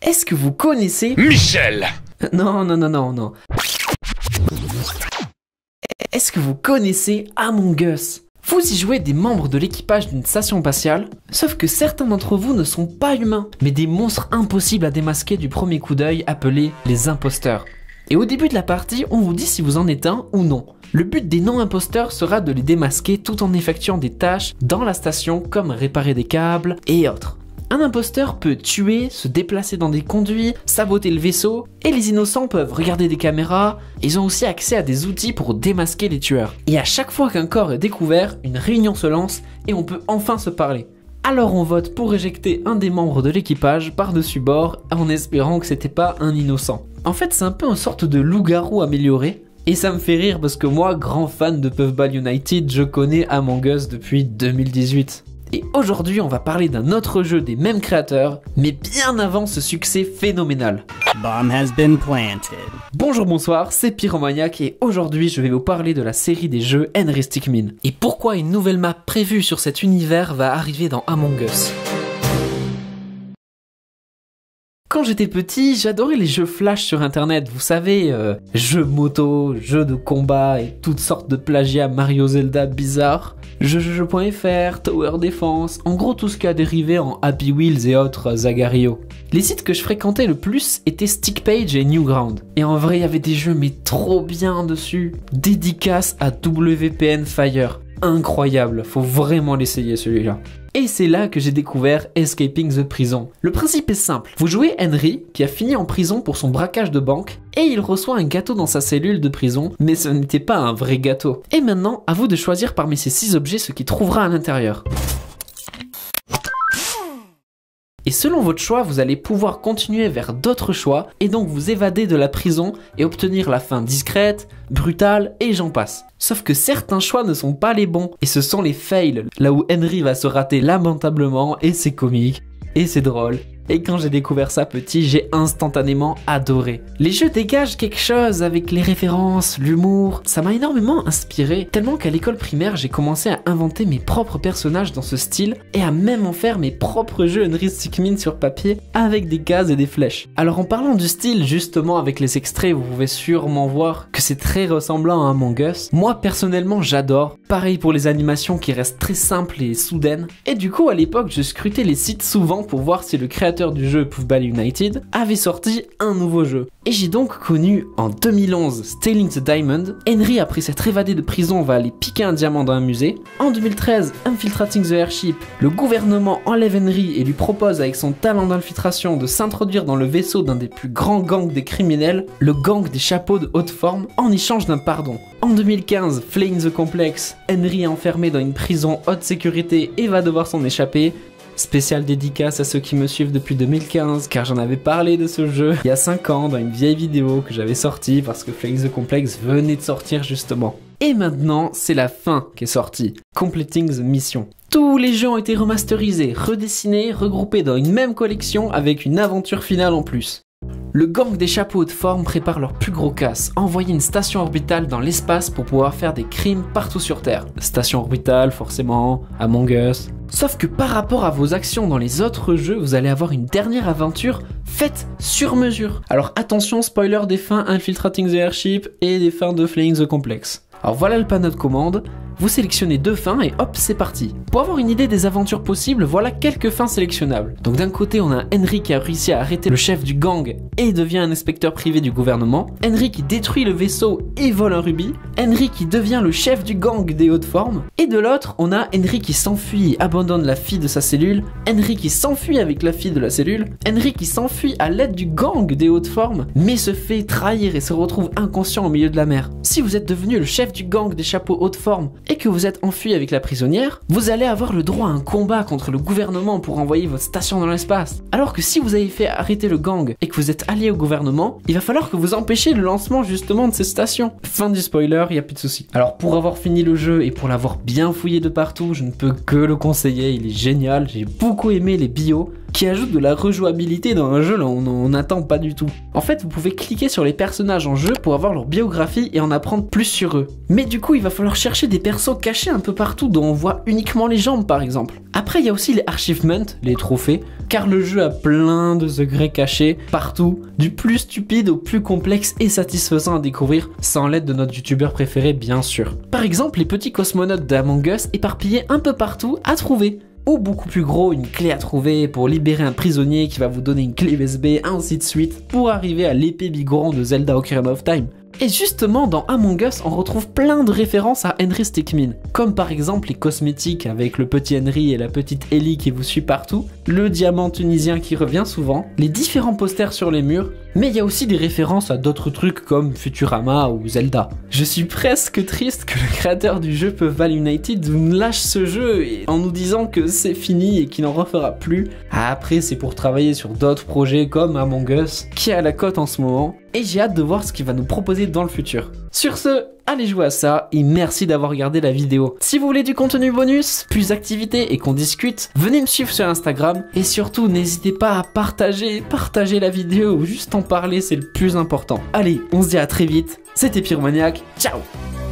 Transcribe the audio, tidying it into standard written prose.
Est-ce que vous connaissez... Michel! Non. Est-ce que vous connaissez Among Us? Vous y jouez des membres de l'équipage d'une station spatiale, sauf que certains d'entre vous ne sont pas humains, mais des monstres impossibles à démasquer du premier coup d'œil appelés les imposteurs. Et au début de la partie, on vous dit si vous en êtes un ou non. Le but des non-imposteurs sera de les démasquer tout en effectuant des tâches dans la station comme réparer des câbles et autres. Un imposteur peut tuer, se déplacer dans des conduits, saboter le vaisseau, et les innocents peuvent regarder des caméras, et ils ont aussi accès à des outils pour démasquer les tueurs. Et à chaque fois qu'un corps est découvert, une réunion se lance et on peut enfin se parler. Alors on vote pour éjecter un des membres de l'équipage par-dessus bord en espérant que c'était pas un innocent. En fait c'est un peu une sorte de loup-garou amélioré, et ça me fait rire parce que moi, grand fan de Puffball United, je connais Among Us depuis 2018. Et aujourd'hui, on va parler d'un autre jeu des mêmes créateurs, mais bien avant ce succès phénoménal. Bomb has been planted. Bonjour, bonsoir, c'est Pyromaniac et aujourd'hui je vais vous parler de la série des jeux Henry Stickmin. Et pourquoi une nouvelle map prévue sur cet univers va arriver dans Among Us. Quand j'étais petit, j'adorais les jeux flash sur internet, vous savez, jeux moto, jeux de combat et toutes sortes de plagiats Mario Zelda bizarres. Jeux.fr, Tower Defense, en gros tout ce qui a dérivé en Happy Wheels et autres Zagario. Les sites que je fréquentais le plus étaient Stickpage et Newground. Et en vrai, il y avait des jeux mais trop bien dessus. Dédicace à WPN Fire. Incroyable, faut vraiment l'essayer celui-là. Et c'est là que j'ai découvert Escaping the Prison. Le principe est simple, vous jouez Henry qui a fini en prison pour son braquage de banque et il reçoit un gâteau dans sa cellule de prison, mais ce n'était pas un vrai gâteau. Et maintenant, à vous de choisir parmi ces 6 objets ce qu'il trouvera à l'intérieur. Et selon votre choix, vous allez pouvoir continuer vers d'autres choix et donc vous évader de la prison et obtenir la fin discrète, brutale et j'en passe. Sauf que certains choix ne sont pas les bons et ce sont les fails, là où Henry va se rater lamentablement et c'est comique et c'est drôle. Et quand j'ai découvert ça petit, j'ai instantanément adoré. Les jeux dégagent quelque chose avec les références, l'humour. Ça m'a énormément inspiré, tellement qu'à l'école primaire, j'ai commencé à inventer mes propres personnages dans ce style et à même en faire mes propres jeux Henry Stickmin sur papier avec des cases et des flèches. Alors en parlant du style, justement avec les extraits, vous pouvez sûrement voir que c'est très ressemblant à Among Us. Moi personnellement, j'adore. Pareil pour les animations qui restent très simples et soudaines. Et du coup, à l'époque, je scrutais les sites souvent pour voir si le créateur du jeu Puffball United avait sorti un nouveau jeu. Et j'ai donc connu en 2011 Stealing the Diamond. Henry, après s'être évadé de prison, va aller piquer un diamant dans un musée. En 2013, Infiltrating the Airship, le gouvernement enlève Henry et lui propose avec son talent d'infiltration de s'introduire dans le vaisseau d'un des plus grands gangs des criminels, le gang des chapeaux de haute forme, en échange d'un pardon. En 2015, Flaying the Complex, Henry est enfermé dans une prison haute sécurité et va devoir s'en échapper. Spéciale dédicace à ceux qui me suivent depuis 2015 car j'en avais parlé de ce jeu il y a 5 ans dans une vieille vidéo que j'avais sortie parce que Flaying the Complex venait de sortir justement. Et maintenant, c'est la fin qui est sortie, Completing the Mission. Tous les jeux ont été remasterisés, redessinés, regroupés dans une même collection avec une aventure finale en plus. Le gang des chapeaux de forme prépare leur plus gros casse, envoyer une station orbitale dans l'espace pour pouvoir faire des crimes partout sur Terre. Station orbitale, forcément, Among Us. Sauf que par rapport à vos actions dans les autres jeux, vous allez avoir une dernière aventure faite sur mesure. Alors attention, spoiler des fins Infiltrating the Airship et des fins de Flaying the Complex. Alors voilà le panneau de commande. Vous sélectionnez 2 fins et hop, c'est parti. Pour avoir une idée des aventures possibles, voilà quelques fins sélectionnables. Donc d'un côté, on a Henry qui a réussi à arrêter le chef du gang et devient un inspecteur privé du gouvernement. Henry qui détruit le vaisseau et vole un rubis. Henry qui devient le chef du gang des hautes formes. Et de l'autre, on a Henry qui s'enfuit et abandonne la fille de sa cellule. Henry qui s'enfuit avec la fille de la cellule. Henry qui s'enfuit à l'aide du gang des hautes formes, mais se fait trahir et se retrouve inconscient au milieu de la mer. Si vous êtes devenu le chef du gang des chapeaux hautes formes et que vous êtes enfui avec la prisonnière, vous allez avoir le droit à un combat contre le gouvernement pour envoyer votre station dans l'espace. Alors que si vous avez fait arrêter le gang et que vous êtes allié au gouvernement, il va falloir que vous empêchiez le lancement justement de cette station. Fin du spoiler, y a plus de soucis. Alors pour avoir fini le jeu et pour l'avoir bien fouillé de partout, je ne peux que le conseiller, il est génial, j'ai beaucoup aimé les bios qui ajoute de la rejouabilité dans un jeu là on n'en attend pas du tout. En fait, vous pouvez cliquer sur les personnages en jeu pour avoir leur biographie et en apprendre plus sur eux. Mais du coup, il va falloir chercher des persos cachés un peu partout dont on voit uniquement les jambes par exemple. Après, il y a aussi les achievements, les trophées, car le jeu a plein de secrets cachés partout, du plus stupide au plus complexe et satisfaisant à découvrir sans l'aide de notre youtubeur préféré bien sûr. Par exemple, les petits cosmonautes d'Among Us éparpillés un peu partout à trouver. Ou beaucoup plus gros, une clé à trouver pour libérer un prisonnier qui va vous donner une clé USB, ainsi de suite, pour arriver à l'épée Bigoron de Zelda Ocarina of Time. Et justement, dans Among Us, on retrouve plein de références à Henry Stickmin, comme par exemple les cosmétiques avec le petit Henry et la petite Ellie qui vous suit partout, le diamant tunisien qui revient souvent, les différents posters sur les murs, mais il y a aussi des références à d'autres trucs comme Futurama ou Zelda. Je suis presque triste que le créateur du jeu Puzzle United nous lâche ce jeu en nous disant que c'est fini et qu'il n'en refera plus. Après, c'est pour travailler sur d'autres projets comme Among Us, qui est à la cote en ce moment, et j'ai hâte de voir ce qu'il va nous proposer dans le futur. Sur ce, allez jouer à ça et merci d'avoir regardé la vidéo. Si vous voulez du contenu bonus, plus d'activités et qu'on discute, venez me suivre sur Instagram et surtout n'hésitez pas à partager la vidéo ou juste en parler, c'est le plus important. Allez, on se dit à très vite, c'était Pyromaniac, ciao!